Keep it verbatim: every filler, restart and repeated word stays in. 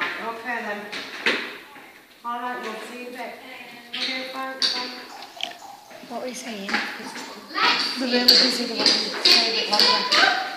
Right, okay then. Alright, we'll see you in a bit. Okay, bye, bye. What were you saying? They're really busy, they want to stay a bit longer.